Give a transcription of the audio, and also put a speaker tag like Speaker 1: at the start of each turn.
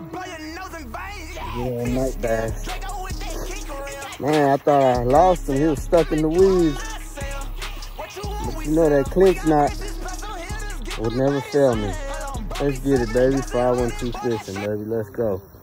Speaker 1: Yeah, night bass. Man, I thought I lost him. He was stuck in the weeds. But you know that clinch knot would never fail me. Let's get it, baby. 512 fishing, baby. Let's go.